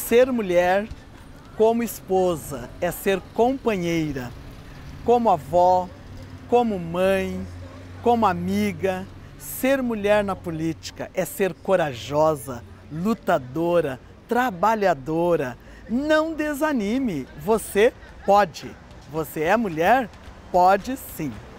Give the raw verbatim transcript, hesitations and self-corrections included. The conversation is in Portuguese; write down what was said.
Ser mulher como esposa é ser companheira, como avó, como mãe, como amiga. Ser mulher na política é ser corajosa, lutadora, trabalhadora. Não desanime, você pode. Você é mulher? Pode sim.